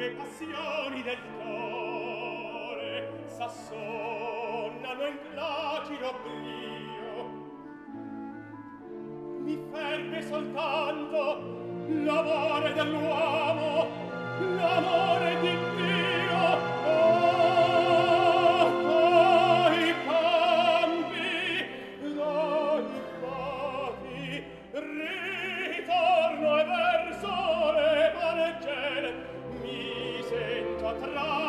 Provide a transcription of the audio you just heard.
le passioni del cuore s'assonnano in placido oblio. Mi ferve soltanto l'amore dell'uomo, l'amore di Dio. Dai campi, dai prati, ritorno e verso le maneggere, mi sento attrarre